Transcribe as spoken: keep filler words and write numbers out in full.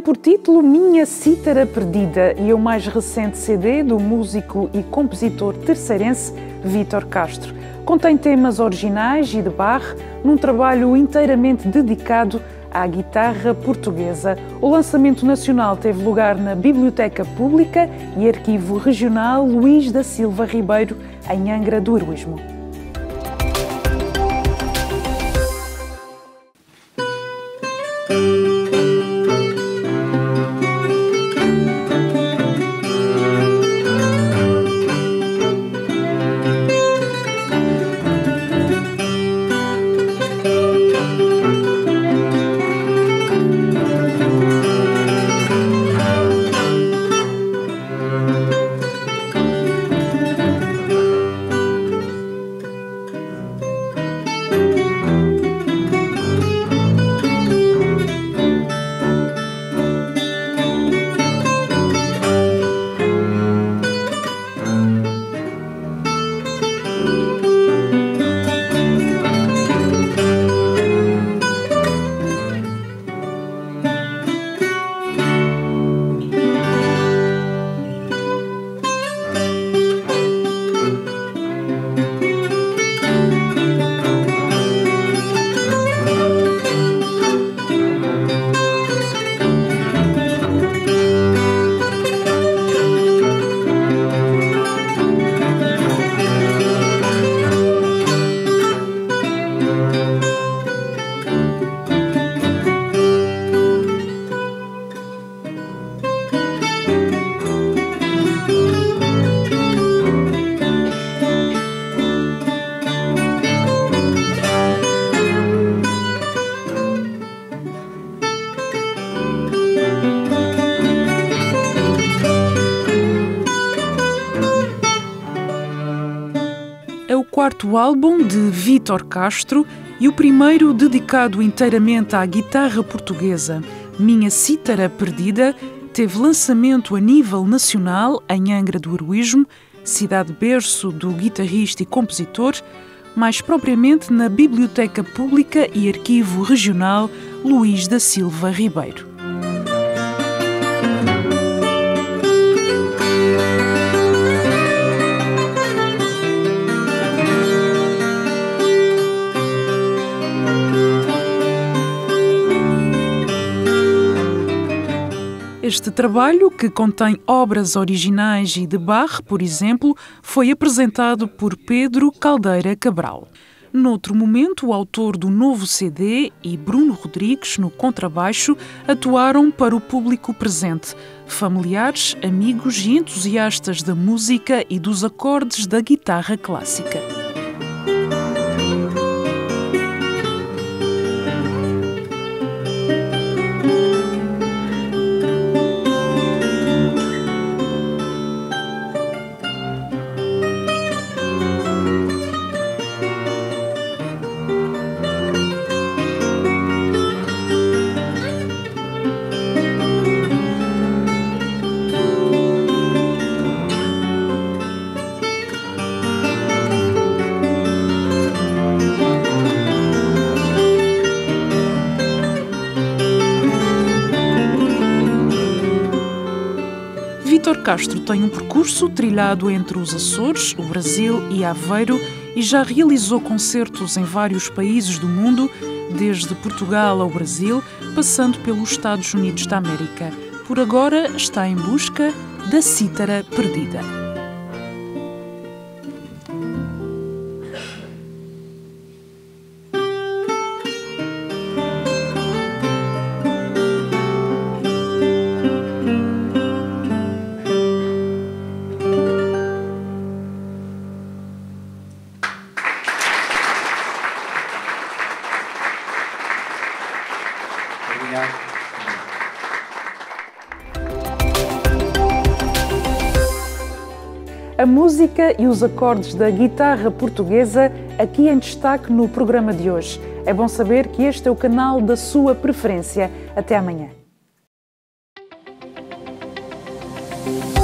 Tem por título Minha Cítara Perdida e é o mais recente C D do músico e compositor terceirense Vítor Castro. Contém temas originais e de Bach num trabalho inteiramente dedicado à guitarra portuguesa. O lançamento nacional teve lugar na Biblioteca Pública e Arquivo Regional Luís da Silva Ribeiro, em Angra do Heroísmo. É o quarto álbum de Vítor Castro e o primeiro dedicado inteiramente à guitarra portuguesa. Minha Cítara Perdida teve lançamento a nível nacional em Angra do Heroísmo, cidade berço do guitarrista e compositor, mais propriamente na Biblioteca Pública e Arquivo Regional Luís da Silva Ribeiro. Este trabalho, que contém obras originais e de Bach, por exemplo, foi apresentado por Pedro Caldeira Cabral. Noutro momento, o autor do novo C D e Bruno Rodrigues, no contrabaixo, atuaram para o público presente, familiares, amigos e entusiastas da música e dos acordes da guitarra clássica. Vítor Castro tem um percurso trilhado entre os Açores, o Brasil e Aveiro e já realizou concertos em vários países do mundo, desde Portugal ao Brasil, passando pelos Estados Unidos da América. Por agora está em busca da Cítara Perdida. A música e os acordes da guitarra portuguesa aqui em destaque no programa de hoje. É bom saber que este é o canal da sua preferência. Até amanhã.